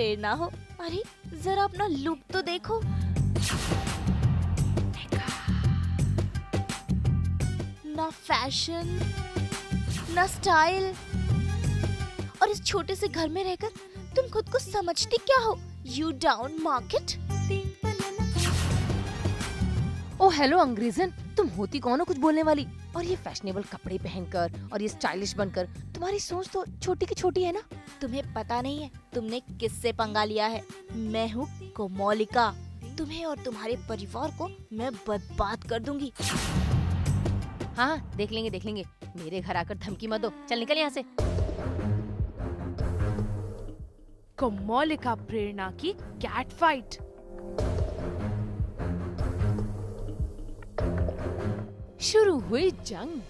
प्रेरणा हो। अरे जरा अपना लुक तो देखो। ना फैशन, ना स्टाइल, और इस छोटे से घर में रहकर तुम खुद को समझती क्या हो? You down market. Oh hello अंग्रेजन, तुम होती कौन हो कुछ बोलने वाली? और ये फैशनेबल कपड़े पहनकर और ये स्टाइलिश बनकर तुम्हारी सोच तो छोटी की छोटी है ना। तुम्हें पता नहीं है तुमने किससे पंगा लिया है? मैं हूँ कोमोलिका। तुम्हें और तुम्हारे परिवार को मैं बर्बाद कर दूंगी। हाँ देख लेंगे देख लेंगे, मेरे घर आकर धमकी मत दो, चल निकल यहाँ से। कोमोलिका प्रेरणा की कैट फाइट। शुरू हुई जंग।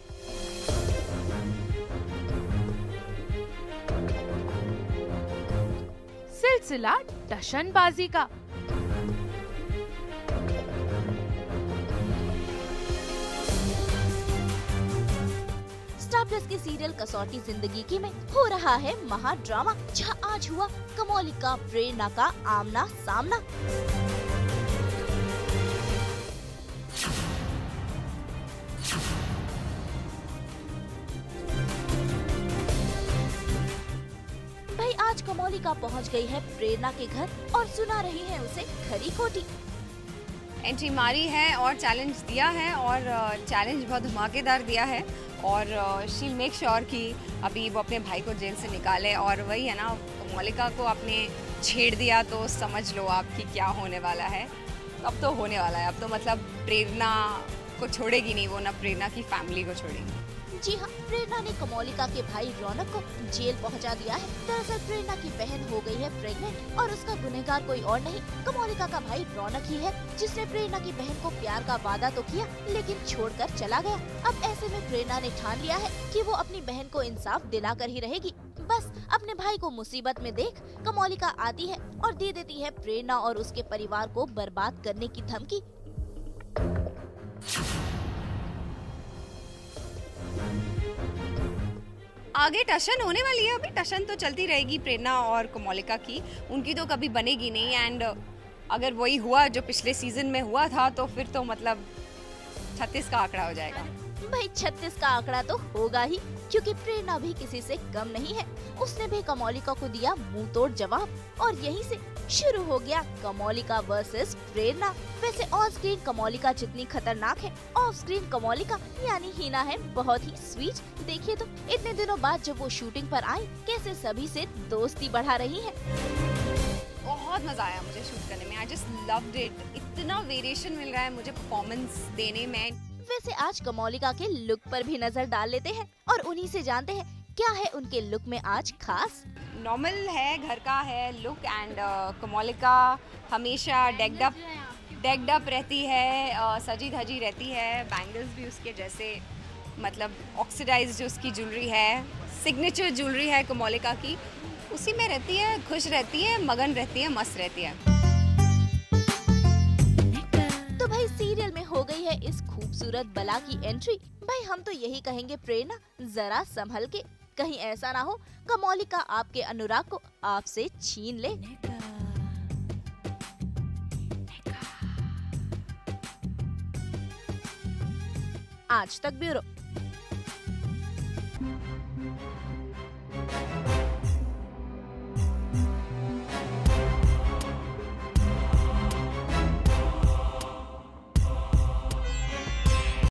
सिलसिला टशनबाजी का। स्टार प्लस के सीरियल कसौटी जिंदगी की में हो रहा है महा ड्रामा, जहाँ आज हुआ कोमोलिका प्रेरणा का आमना सामना। भाई आज कोमोलिका पहुंच गई है प्रेरणा के घर और सुना रही है उसे खरी खोटी। एंट्री मारी है और चैलेंज दिया है और चैलेंज बहुत धमाकेदार दिया है और शी मेक श्योर कि अभी वो अपने भाई को जेल से निकाले। और वही है ना, कोमोलिका को आपने छेड़ दिया तो समझ लो आपकी क्या होने वाला है। अब तो होने वाला है, अब तो मतलब प्रेरणा को छोड़ेगी नहीं वो, ना प्रेरणा की फैमिली को छोड़ेगी। जी हाँ, प्रेरणा ने कोमोलिका के भाई रौनक को जेल पहुंचा दिया है। दरअसल प्रेरणा की बहन हो गई है प्रेग्नेंट और उसका गुनहगार कोई और नहीं कोमोलिका का भाई रौनक ही है, जिसने प्रेरणा की बहन को प्यार का वादा तो किया लेकिन छोड़कर चला गया। अब ऐसे में प्रेरणा ने ठान लिया है कि वो अपनी बहन को इंसाफ दिलाकर ही रहेगी। बस अपने भाई को मुसीबत में देख कोमोलिका आती है और दे देती है प्रेरणा और उसके परिवार को बर्बाद करने की धमकी। आगे टशन होने वाली है, अभी टशन तो चलती रहेगी प्रेरणा और कोमोलिका की, उनकी तो कभी बनेगी नहीं। एंड अगर वही हुआ जो पिछले सीजन में हुआ था तो फिर तो मतलब 36 का आंकड़ा हो जाएगा। भाई 36 का आंकड़ा तो होगा ही, क्योंकि प्रेरणा भी किसी से कम नहीं है। उसने भी कोमोलिका को दिया मुंह तोड़ जवाब और यहीं से शुरू हो गया कोमोलिका वर्सेस प्रेरणा। वैसे ऑन स्क्रीन कोमोलिका जितनी खतरनाक है, ऑफ स्क्रीन कोमोलिका यानी हीना है बहुत ही स्वीट। देखिए तो इतने दिनों बाद जब वो शूटिंग पर आई कैसे सभी से दोस्ती बढ़ा रही है। बहुत मजा आया मुझे शूट करने में, आई जस्ट लव्ड इट। इतना वेरिएशन मिल रहा है मुझे परफॉर्मेंस देने में। वैसे आज कोमोलिका के लुक पर भी नजर डाल लेते हैं और उन्हीं से जानते हैं क्या है उनके लुक में आज खास। नॉर्मल है, घर का है लुक। एंड कोमोलिका हमेशा डेक्ड अप रहती है, सजी धजी रहती है। बैंगल्स भी उसके जैसे मतलब ऑक्सीडाइज जो उसकी ज्वेलरी है, सिग्नेचर ज्वेलरी है कोमोलिका की, उसी में रहती है, खुश रहती है, मगन रहती है, मस्त रहती है। तो भाई सीरियल में हो गई है इस खूबसूरत बला की एंट्री। भाई हम तो यही कहेंगे प्रेरणा जरा संभल के, कहीं ऐसा ना हो कोमोलिका आपके अनुराग को आपसे छीन ले। आज तक ब्यूरो।